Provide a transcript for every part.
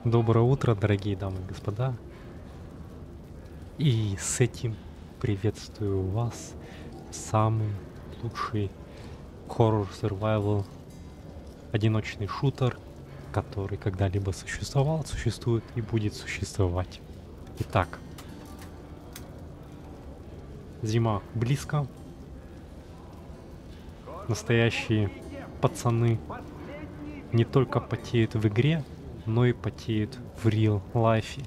Доброе утро, дорогие дамы и господа. И с этим приветствую вас в самый лучший хоррор survival одиночный шутер, который когда-либо существовал, существует и будет существовать. Итак, зима близко. Настоящие пацаны не только потеют в игре, но и потеют в real life.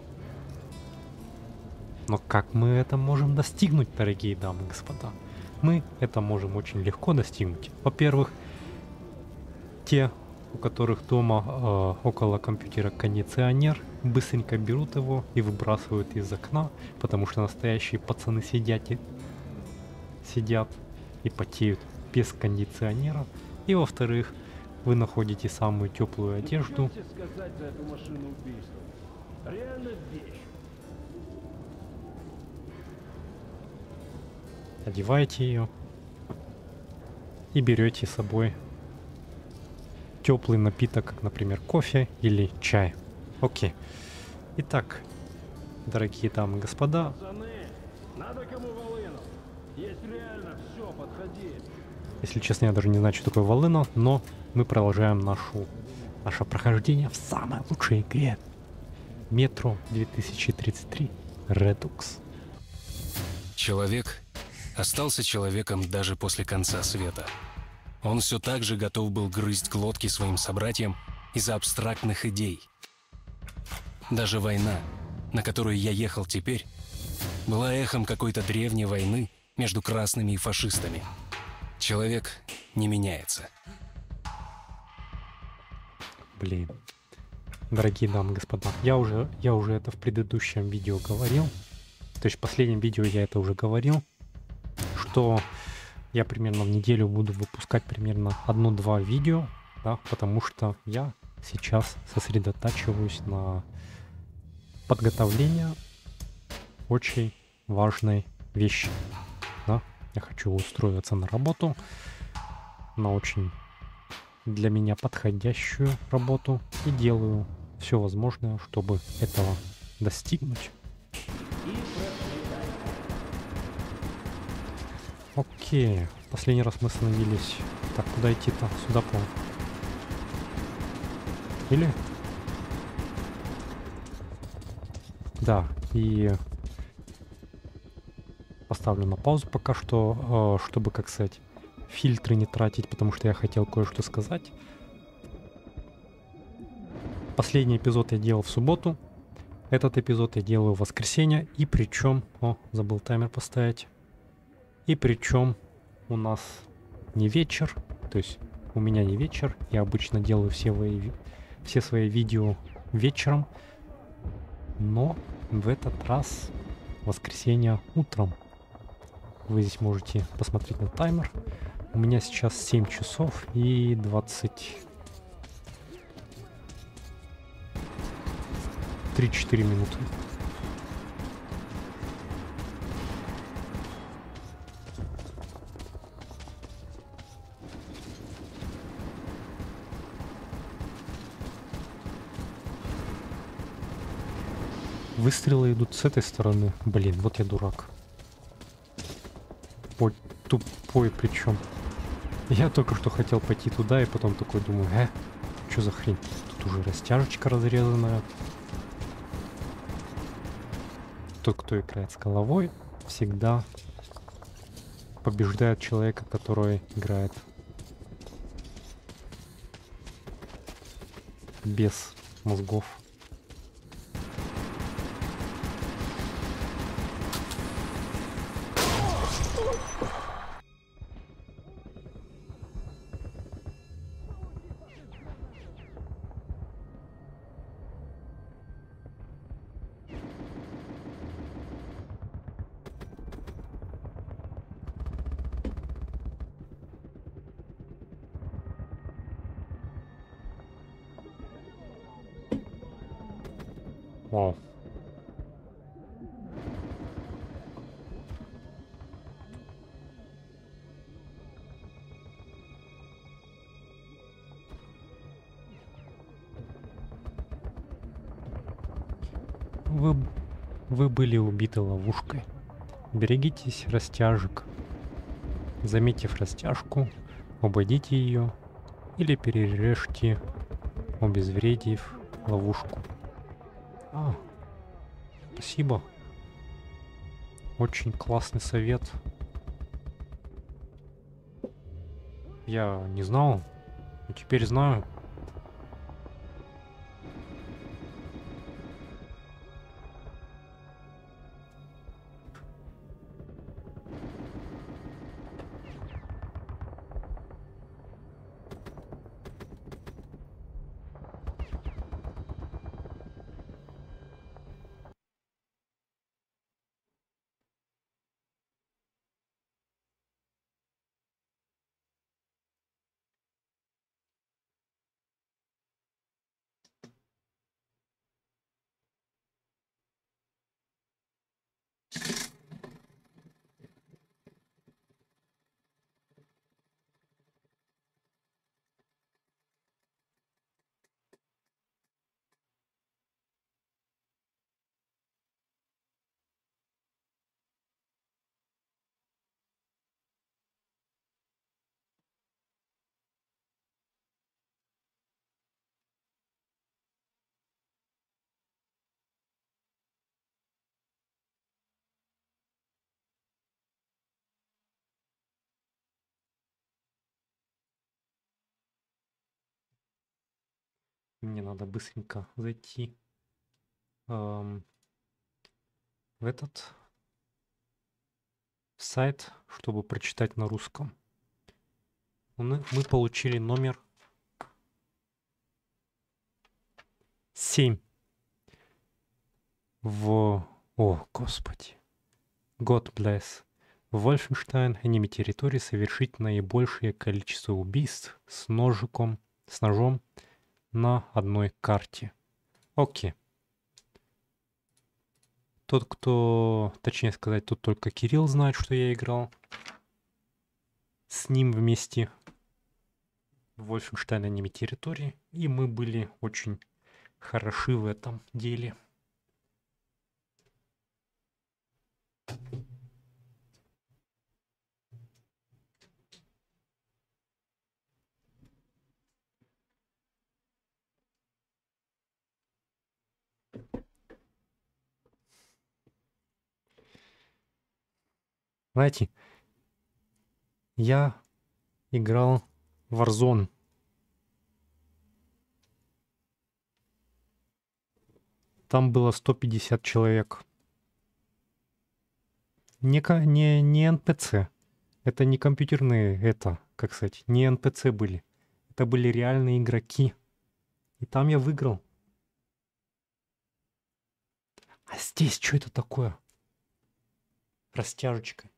Но как мы это можем достигнуть, дорогие дамы и господа? Мы это можем очень легко достигнуть. Во-первых, те, у которых дома около компьютера кондиционер, быстренько берут его и выбрасывают из окна, потому что настоящие пацаны сидят и потеют без кондиционера. И во-вторых, вы находите самую теплую одежду. Сказать за эту машину убийства. Реально вещь. Одеваете ее и берете с собой теплый напиток, как, например, кофе или чай. Окей. Итак, дорогие дамы и господа, Пацаны, надо кому волыну. Есть реально все, подходи. если честно, я даже не знаю, что такое волына, но мы продолжаем наше прохождение в самой лучшей игре Metro 2033 Redux. Человек остался человеком даже после конца света. Он все так же готов был грызть глотки своим собратьям из-за абстрактных идей. Даже война, на которую я ехал теперь, была эхом какой-то древней войны между красными и фашистами. Человек не меняется. Блин. Дорогие дамы и господа, я уже это в предыдущем видео говорил. То есть в последнем видео я это уже говорил, что я примерно в неделю буду выпускать примерно 1-2 видео, да, потому что я сейчас сосредотачиваюсь на подготовлении очень важной вещи. Да. Я хочу устроиться на работу, на очень для меня подходящую работу, и делаю все возможное, чтобы этого достигнуть. Окей, последний раз мы остановились. Так, куда идти-то? Сюда, по. Или? Да, и поставлю на паузу пока что, чтобы, как сказать, фильтры не тратить, потому что я хотел кое-что сказать. Последний эпизод я делал в субботу. Этот эпизод я делаю в воскресенье. И причем... О, забыл таймер поставить. И причем у нас не вечер. То есть у меня не вечер. Я обычно делаю все свои видео вечером. Но в этот раз воскресенье утром. Вы здесь можете посмотреть на таймер. У меня сейчас 7 часов и 3-4 минуты. Выстрелы идут с этой стороны. Блин, вот я дурак. Ой, тупой причем. Я только что хотел пойти туда и потом такой думаю, что за хрень? Тут уже растяжечка разрезанная. Тот, кто играет с головой, всегда побеждает человека, который играет без мозгов. Вау. вы были убиты ловушкой. Берегитесь растяжек. Заметив растяжку, обойдите ее или перережьте, обезвредив ловушку. Спасибо. Очень классный совет. Я не знал, но теперь знаю. Мне надо быстренько зайти в этот сайт, чтобы прочитать на русском. Мы получили номер 7 О, господи. God bless. В Вольфенштайн enemy территории совершить наибольшее количество убийств с ножом на одной карте. Окей. Точнее сказать, тут только Кирилл знает, что я играл с ним вместе в Вольфенштайн enemy территории, и мы были очень хороши в этом деле. Знаете, я играл в Warzone. Там было 150 человек. Не NPC. Это не компьютерные, как сказать, не NPC были. Это были реальные игроки. И там я выиграл. А здесь что это такое? Растяжечка.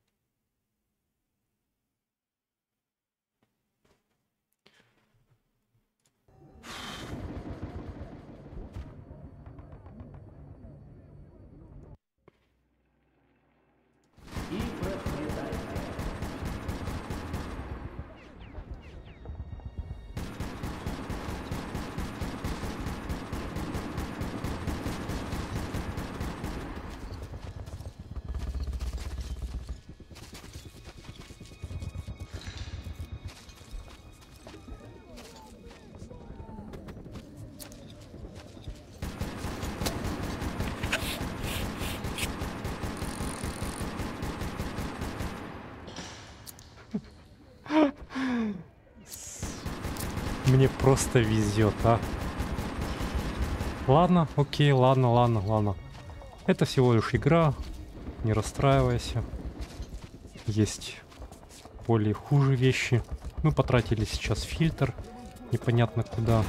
Мне просто везет, а. Ладно, окей, ладно. Это всего лишь игра, не расстраивайся. Есть более хуже вещи. Мы потратили сейчас фильтр, непонятно куда.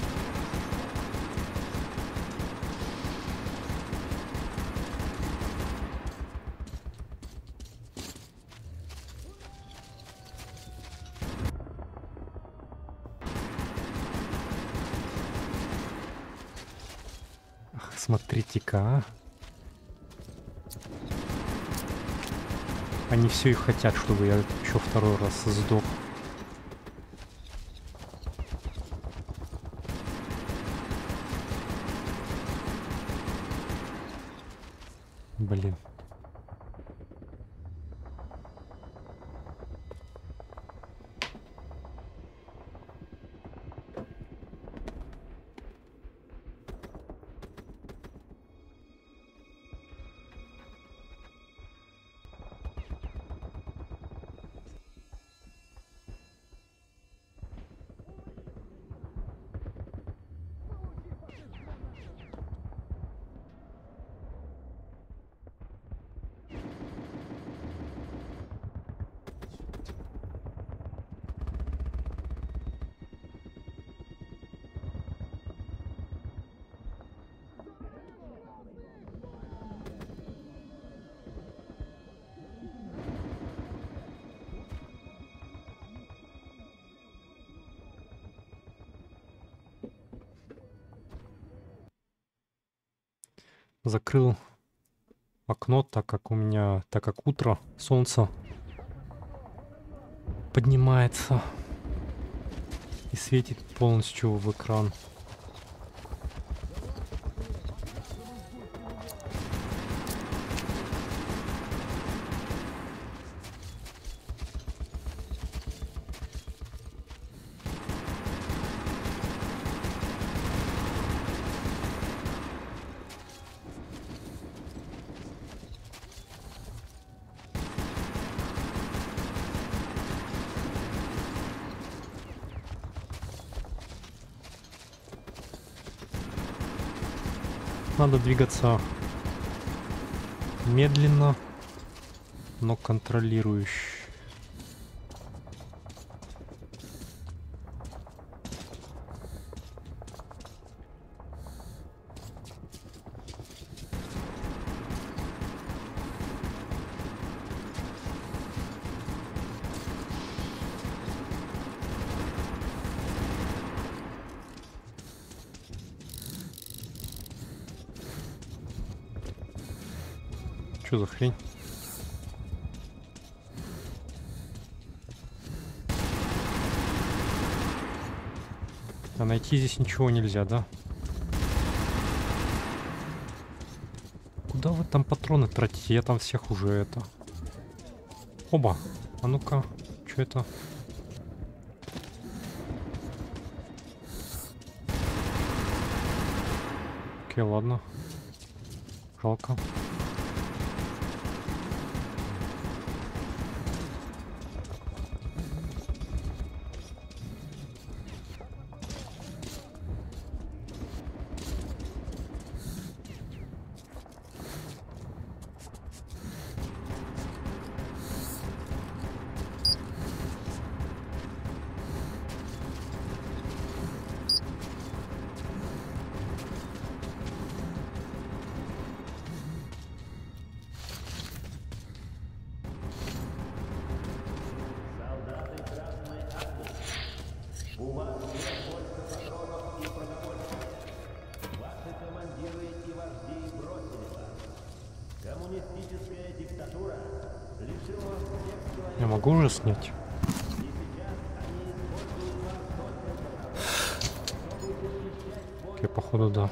Смотрите-ка, а. Они все и хотят, чтобы я еще второй раз сдох. закрыл окно, так как утро, солнце поднимается и светит полностью в экран. Надо двигаться медленно, но контролирующе. Что за хрень? А найти здесь ничего нельзя, да? Куда вы там патроны тратите? Я там всех уже это... Оба! А ну-ка, что это? Окей, ладно. Жалко. Я могу уже снять? Окей, походу, да.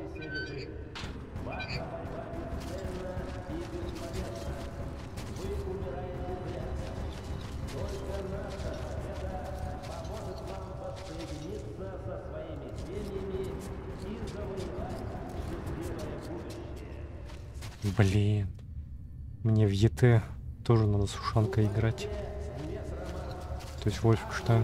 Блин. Мне в ЕТ тоже надо с ушанкой играть. То есть Вольфенштейн.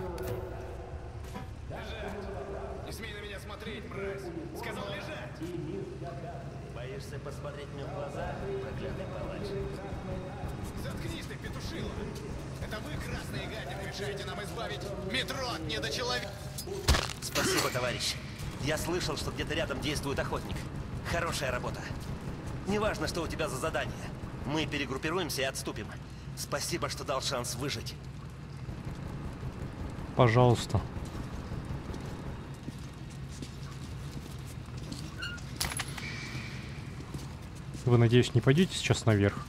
Не смей на меня смотреть, мразь! Сказал лежать! Боишься посмотреть мне в глаза, проклятый палач? Заткнись ты, петушила! Это вы, красные гадины, мешаете нам избавить метро от недочеловека! Спасибо, товарищ. Я слышал, что где-то рядом действует охотник. Хорошая работа. Неважно, что у тебя за задание. Мы перегруппируемся и отступим. Спасибо, что дал шанс выжить. Пожалуйста. Вы, надеюсь, не пойдете сейчас наверх?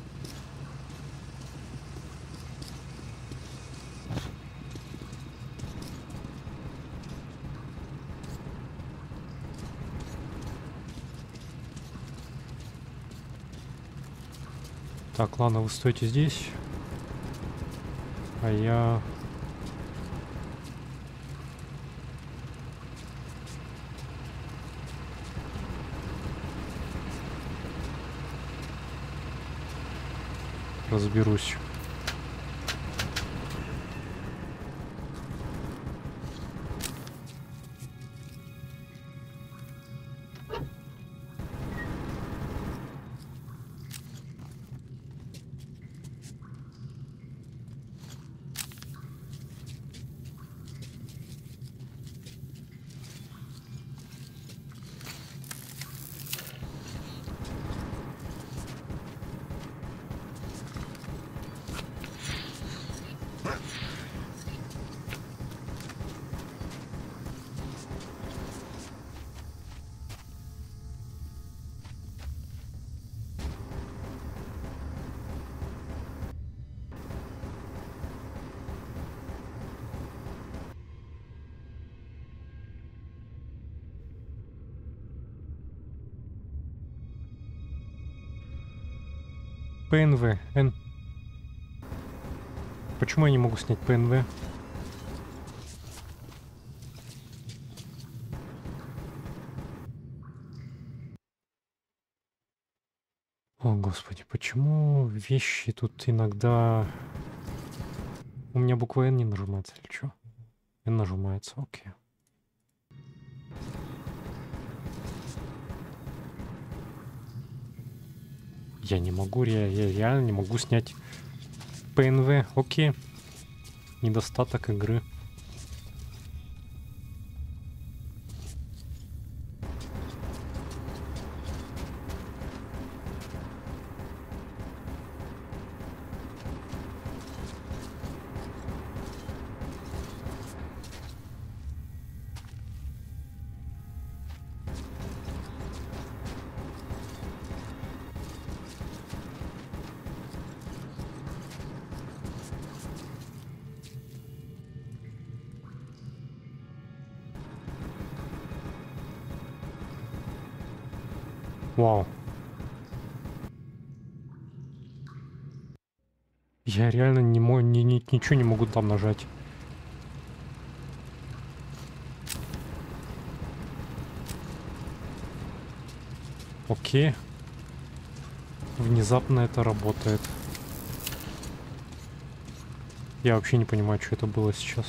Так, ладно, вы стойте здесь. А я... разберусь. ПНВ. Почему я не могу снять ПНВ? О, господи, почему вещи тут иногда... У меня буква N не нажимается или что? N нажимается, окей. Я не могу, я реально не могу снять ПНВ, окей. Недостаток игры. Вау. Я реально ничего не могу там нажать. Окей. Внезапно это работает. Я вообще не понимаю, что это было сейчас.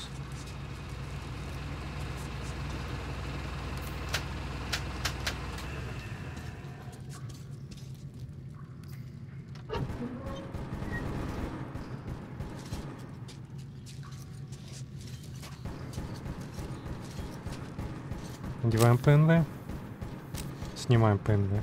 Надеваем ПНВ. Снимаем ПНВ.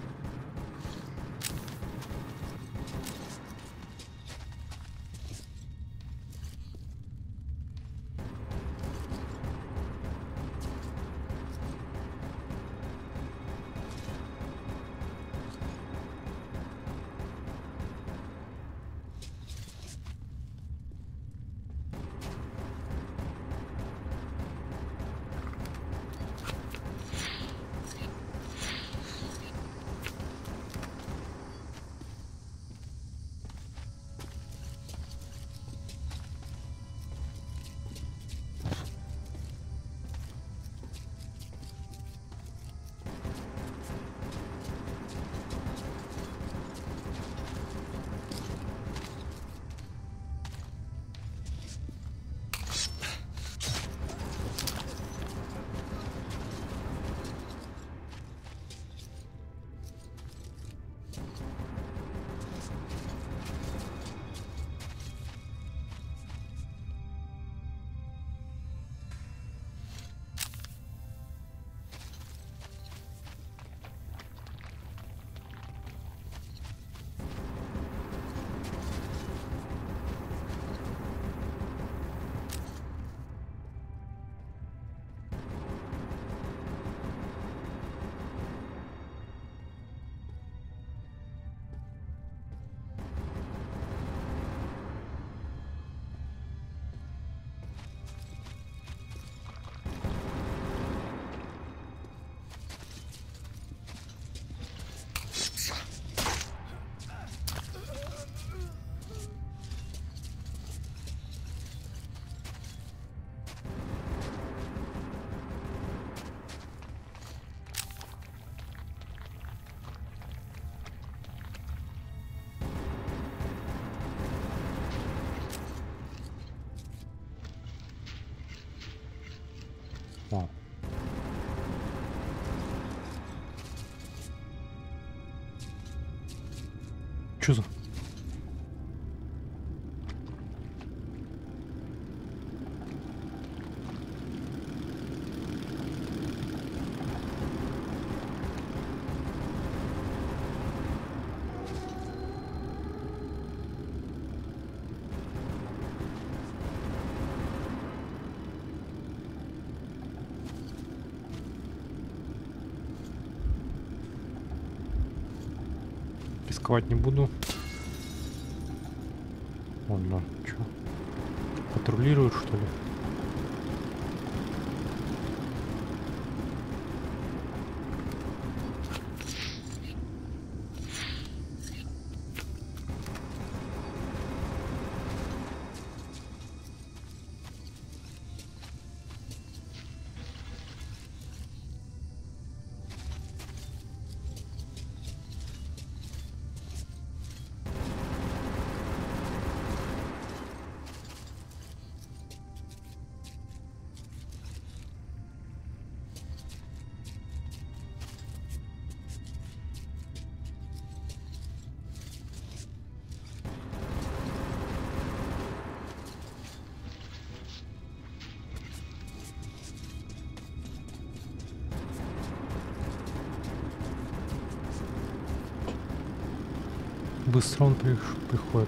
Вау. Чё за... Рисковать не буду. Вон, да, чё? Патрулируют, что ли? быстро он приходит.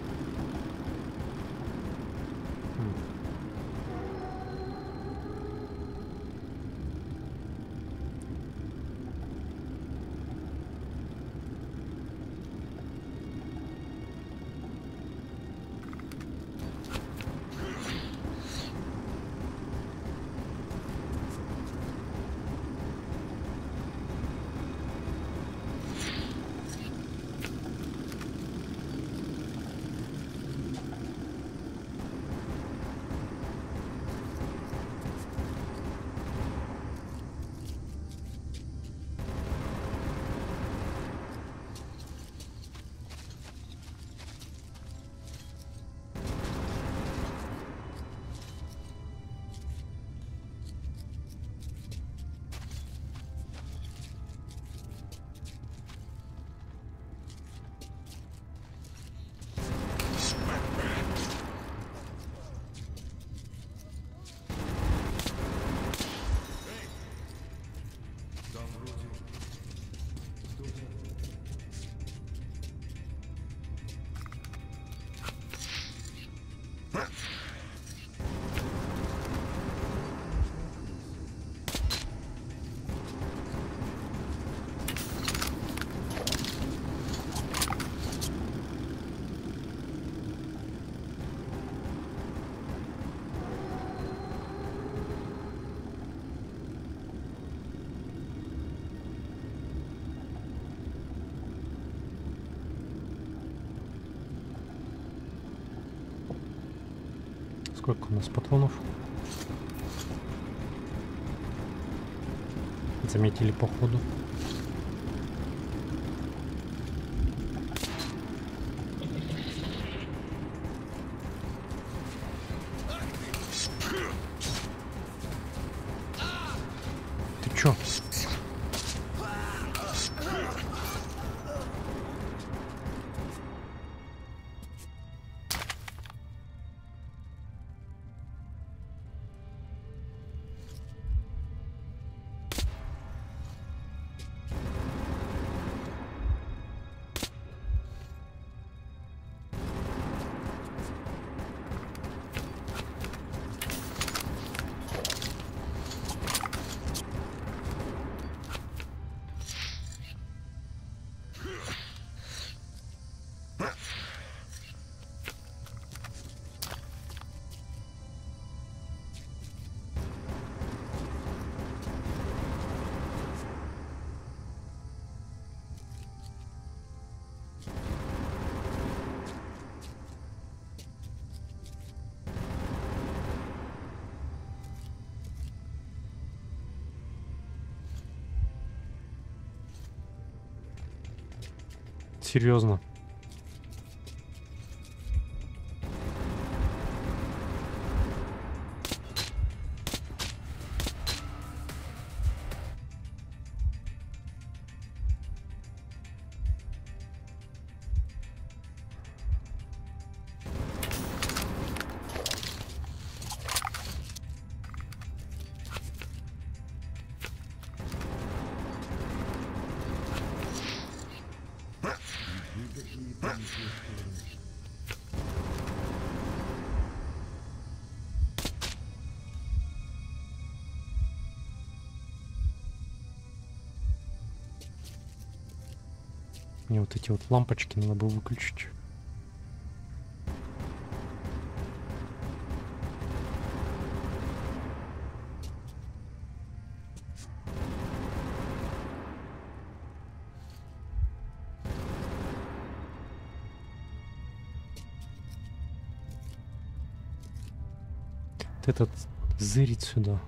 Сколько у нас патронов? Заметили по ходу. Ты чё? Серьезно. Мне вот эти вот лампочки надо было выключить. Вот этот зырить сюда.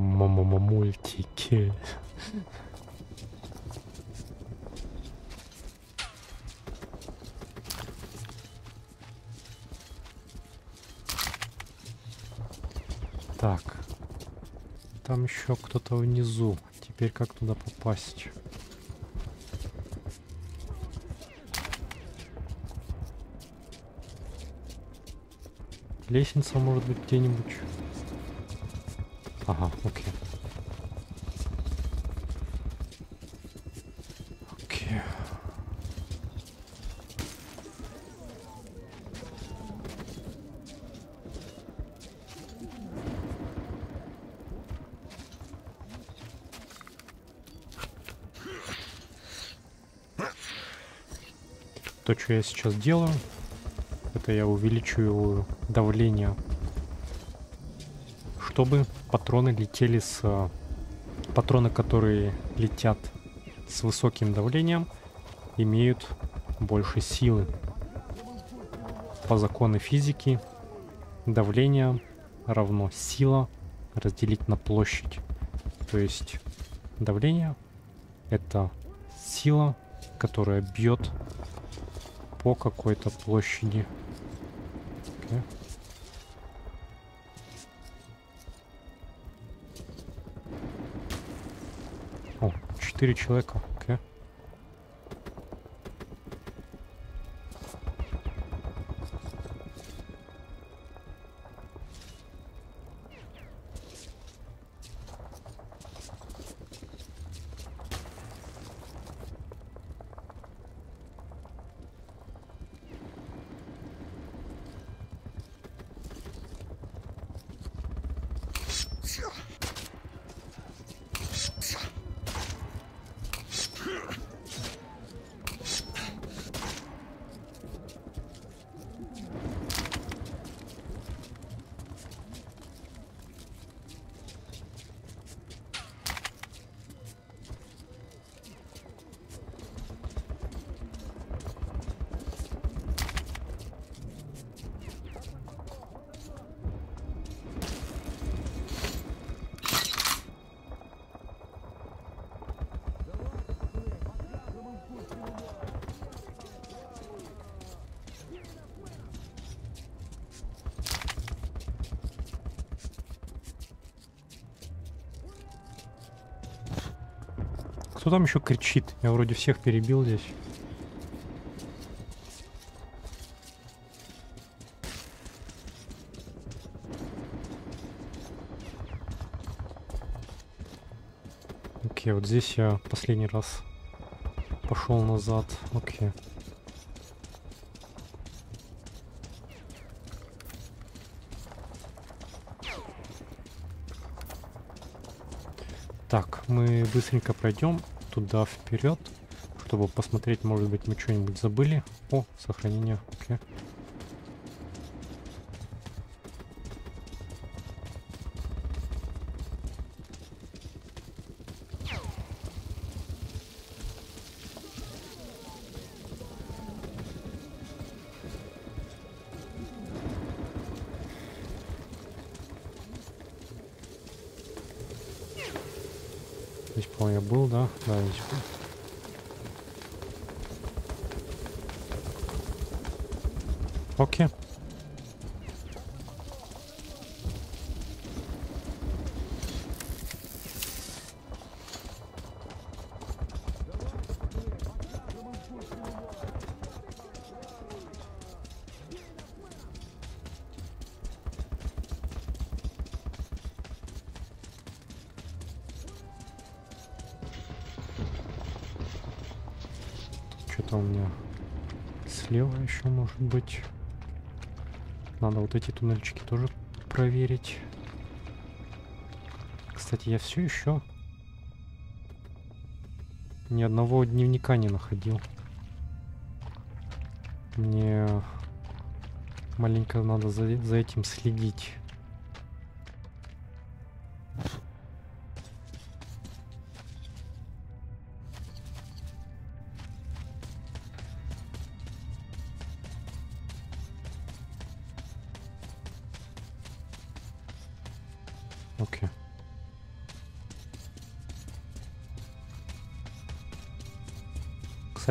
Мультики. Так. Там еще кто-то внизу. Теперь как туда попасть? Лестница может быть где-нибудь. Ага, окей. Окей. То, что я сейчас делаю, это я увеличиваю давление, чтобы патроны летели с... Патроны, которые летят с высоким давлением, имеют больше силы. По закону физики давление равно сила разделить на площадь. То есть давление — это сила, которая бьет по какой-то площади. Okay. О, 4 человека. Okay. Кто там еще кричит? Я вроде всех перебил здесь. Окей, вот здесь я последний раз пошел назад. Окей. Так, мы быстренько пройдем туда вперед, чтобы посмотреть, может быть, мы что-нибудь забыли. О, сохранение. Окей. Здесь, по-моему, я был, да? Да, здесь был. Окей. Что-то у меня слева еще может быть. Надо вот эти туннельчики тоже проверить. Кстати, я все еще ни одного дневника не находил. Мне маленько надо за этим следить. Окей.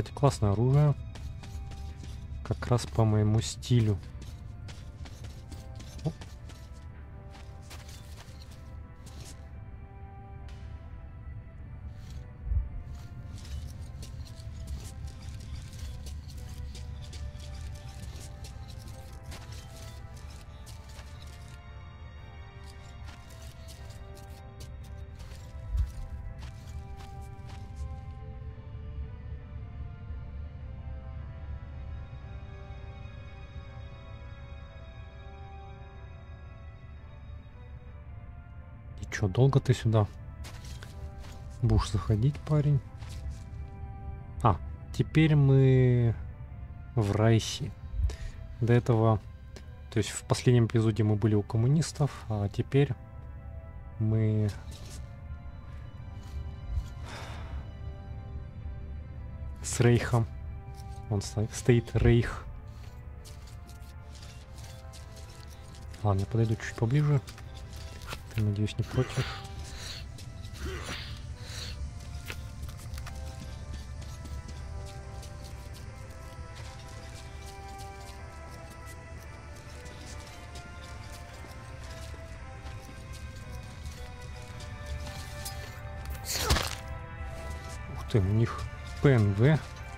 кстати, классное оружие. Как раз по моему стилю. О. И чё, долго ты сюда будешь заходить, парень? А, теперь мы в Райсе. До этого, то есть в последнем эпизоде мы были у коммунистов, а теперь мы с Рейхом. Он стоит Рейх. Ладно, я подойду чуть поближе. Ты, надеюсь, не против. Ух ты, у них ПНВ.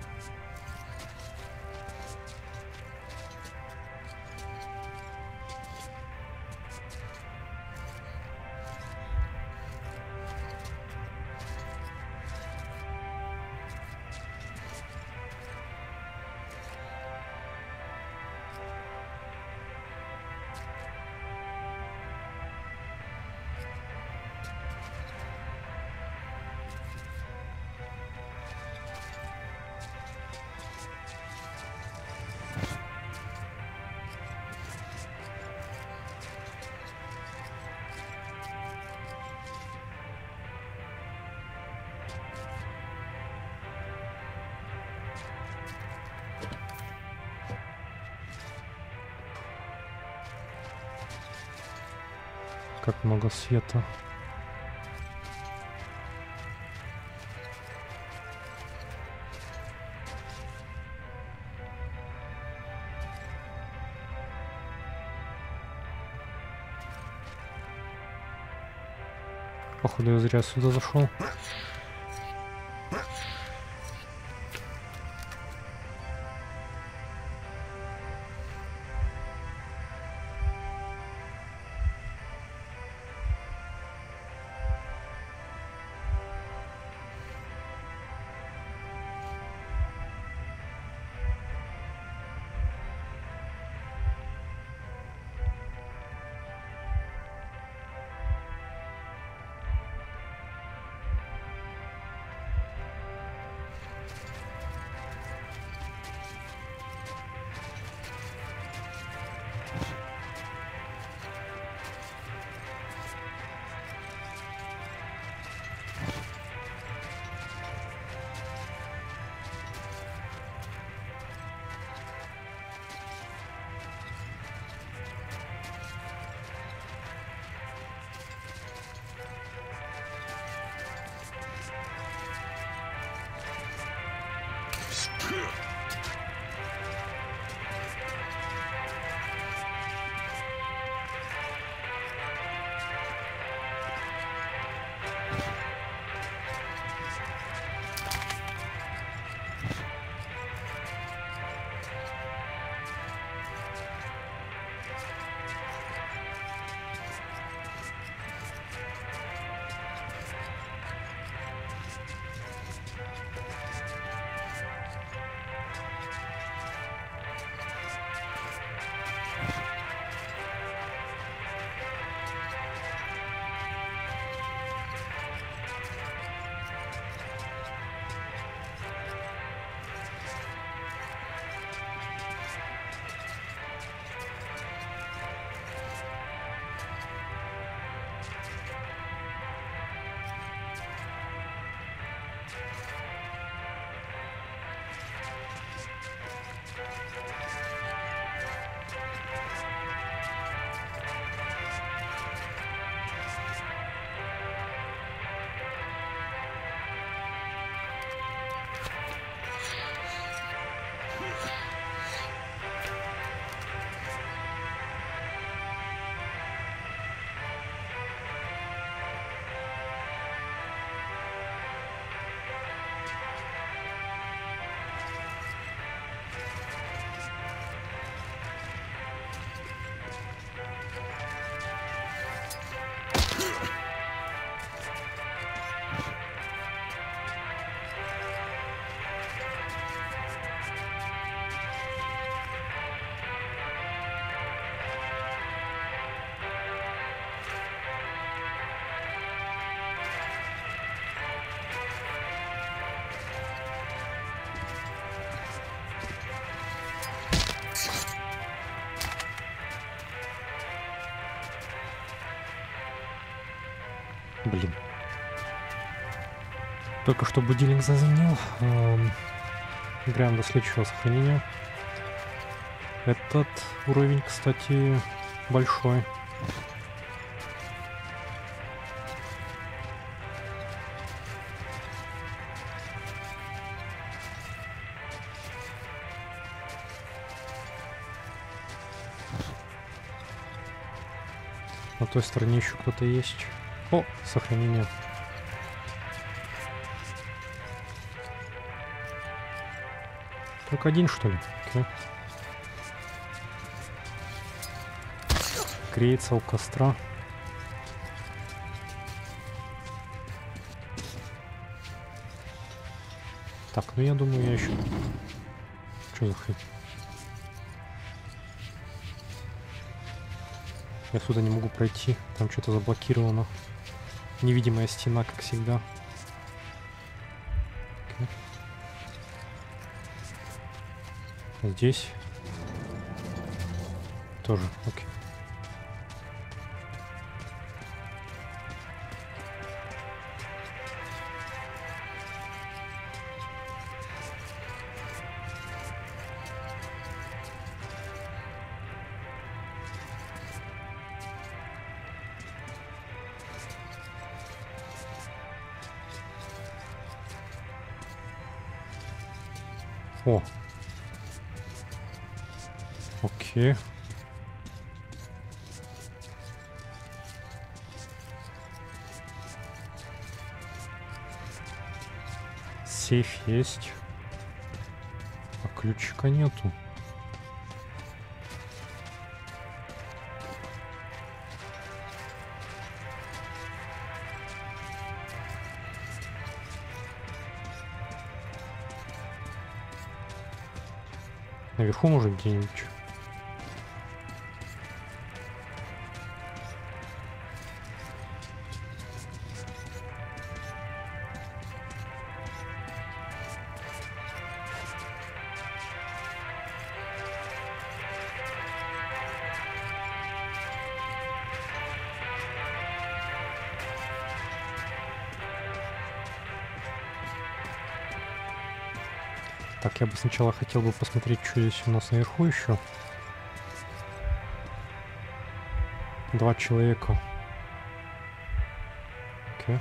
Как много света. Походу, я зря сюда зашел. Блин. Только что будильник зазвонил. Играем до следующего сохранения. Этот уровень, кстати, большой. На той стороне еще кто-то есть. О, сохранение. Только один, что ли? Окей. Греется у костра. Так, ну я думаю, я еще... Что за хрень? Я сюда не могу пройти. Там что-то заблокировано. Невидимая стена, как всегда. Окей. Здесь тоже, окей. О. Окей. Сейф есть. А ключика нету. Наверху, может, где-нибудь. Так, я бы сначала хотел бы посмотреть, что здесь у нас наверху еще. 2 человека. Окей.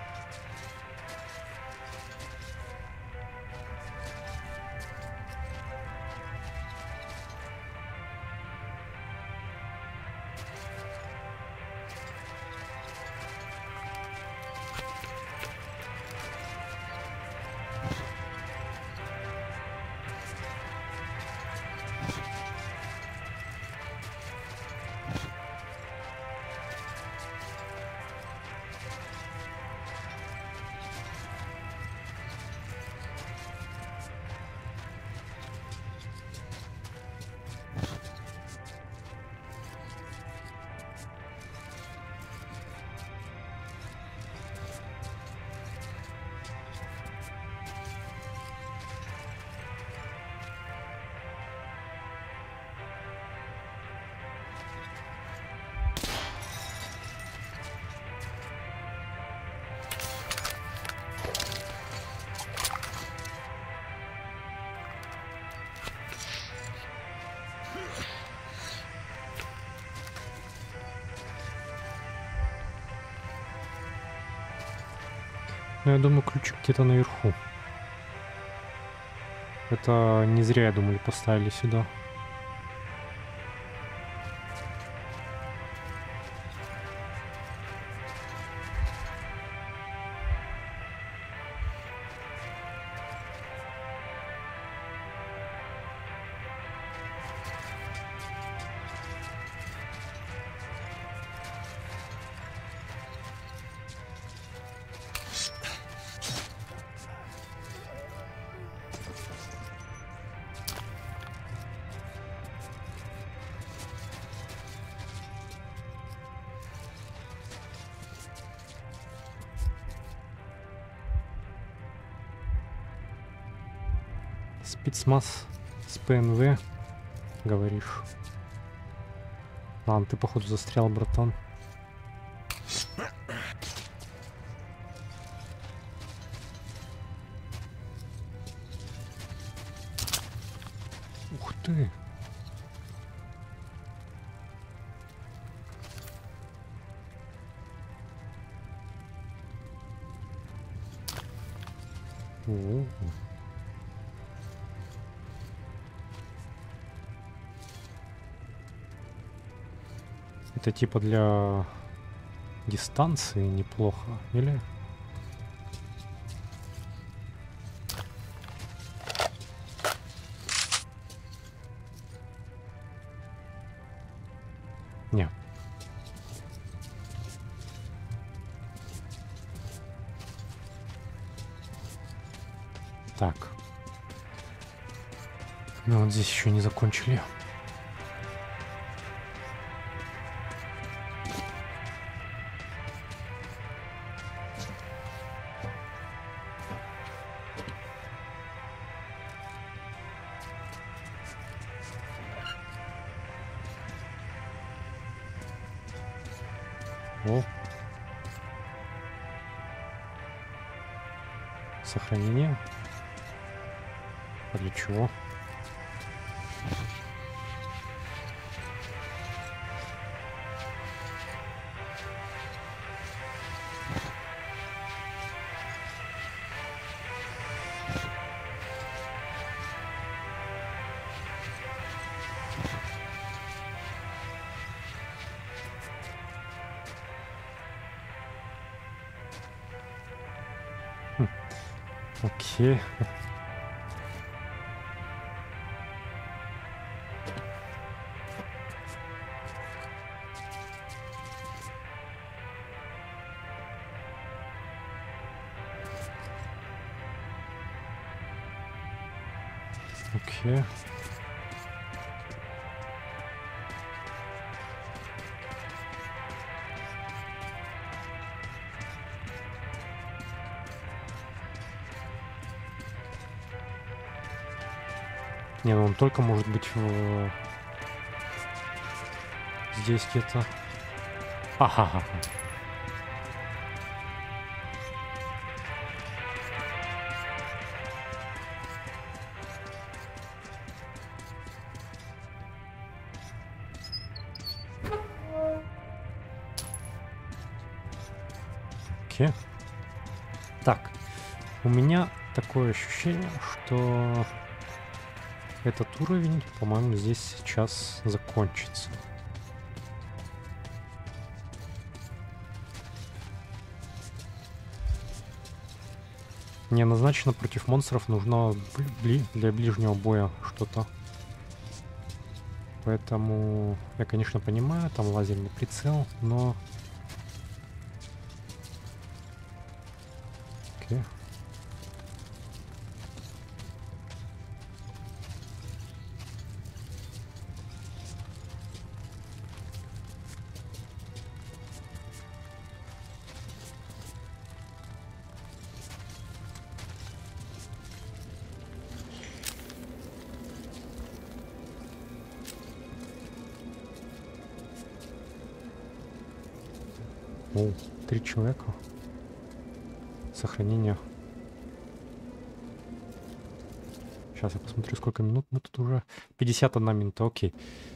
Ну, я думаю, ключик где-то наверху. Это не зря, я думаю, поставили сюда. Спецмаз с ПНВ, говоришь. Ладно, ты походу застрял, братан. ты? О. Это типа для дистанции неплохо, или? Не. Так. Ну вот здесь еще не закончили. О. Сохранение. А для чего? Окей. Окей. Не, ну он только может быть здесь где-то. Ага. Окей. Так, у меня такое ощущение, что этот уровень, по-моему, здесь сейчас закончится. Мне назначено против монстров нужно для ближнего боя что-то. Поэтому я, конечно, понимаю, там лазерный прицел, но... Окей. О, 3 человека. Сохранение. Сейчас я посмотрю, сколько минут мы тут уже. 51 минута, окей.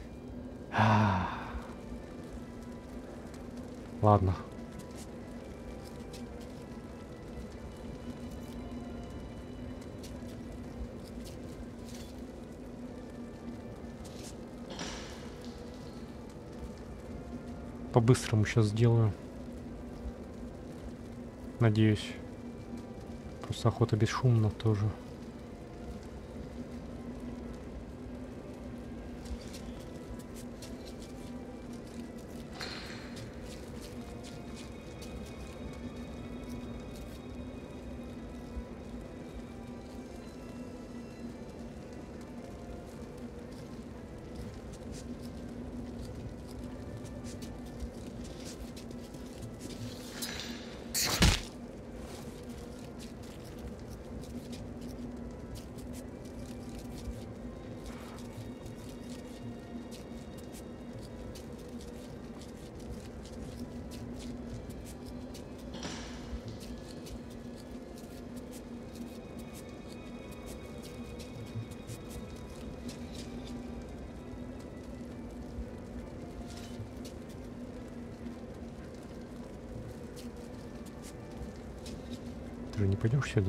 Ладно. По-быстрому сейчас сделаю. Надеюсь. Просто охота бесшумно тоже. Ты же не пойдешь сюда.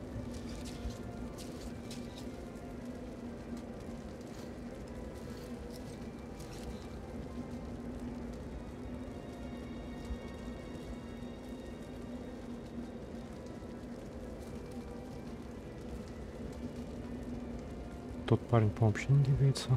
Тот парень, по-моему, вообще не двигается.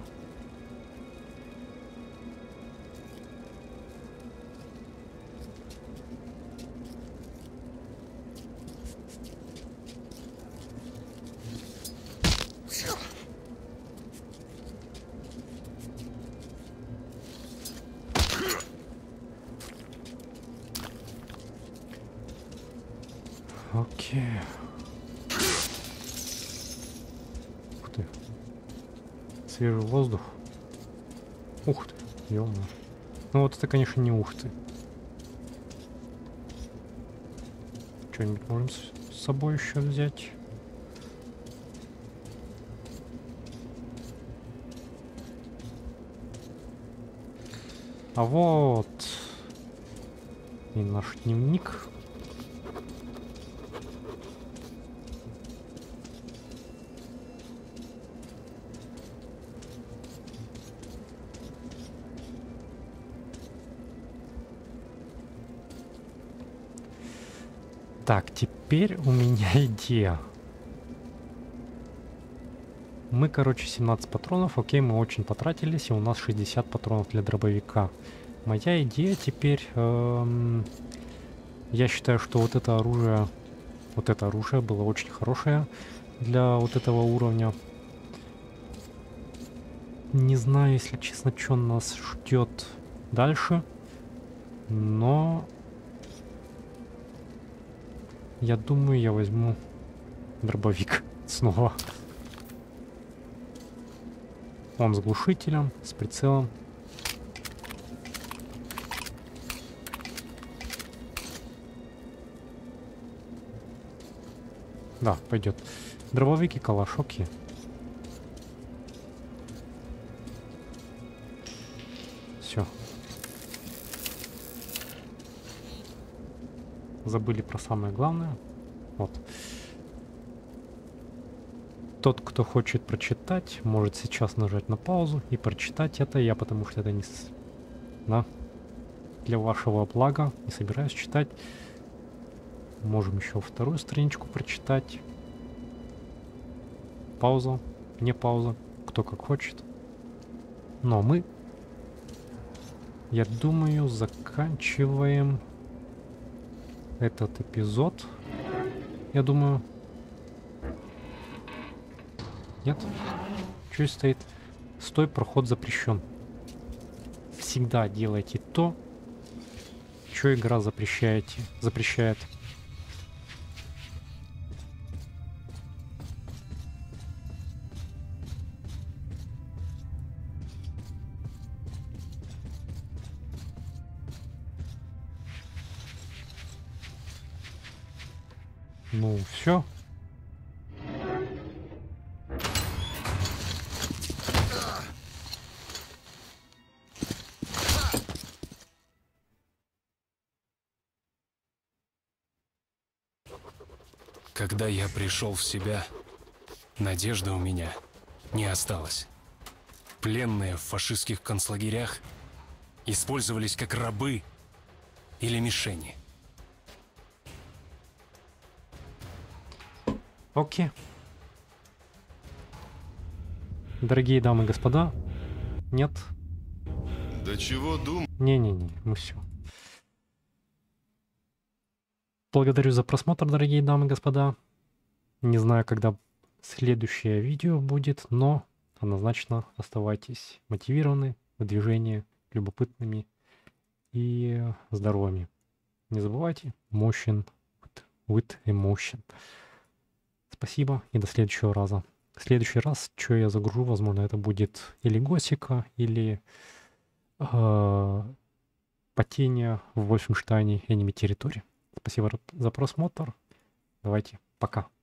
Окей. Ух ты. Свежий воздух. Ух ты. Ё-моё. Ну вот это, конечно, не ух ты. Что-нибудь можем с собой еще взять? А вот и наш дневник. Так, теперь у меня идея. Мы, короче, 17 патронов. Окей, мы очень потратились, и у нас 60 патронов для дробовика. Моя идея теперь... я считаю, что вот это оружие было очень хорошее для вот этого уровня. Не знаю, если честно, что нас ждет дальше, но... Я думаю, я возьму дробовик снова. Он с глушителем, с прицелом. Да, пойдет. Дробовик и калаш, окей. Все. Забыли про самое главное. Вот. Тот, кто хочет прочитать, может сейчас нажать на паузу и прочитать это. Я, потому что это не... Да. Для вашего блага не собираюсь читать. Можем еще вторую страничку прочитать. Пауза, не пауза, кто как хочет. Но мы, я думаю, заканчиваем этот эпизод. Я думаю... Нет? Что здесь стоит? Стой, проход запрещен. Всегда делайте то, что игра запрещает. Ну, все. Когда я пришел в себя, надежды у меня не осталось. Пленные в фашистских концлагерях использовались как рабы или мишени. Окей. Дорогие дамы и господа. Нет. Да чего думать? Не-не-не, мы все. Благодарю за просмотр, дорогие дамы и господа. Не знаю, когда следующее видео будет, но однозначно оставайтесь мотивированы, в движении, любопытными и здоровыми. Не забывайте, motion with emotion. Спасибо и до следующего раза. В следующий раз, что я загружу, возможно, это будет или Госика, или Потение в Вольфенштайне Enemy Territory. Спасибо за просмотр. Давайте, пока.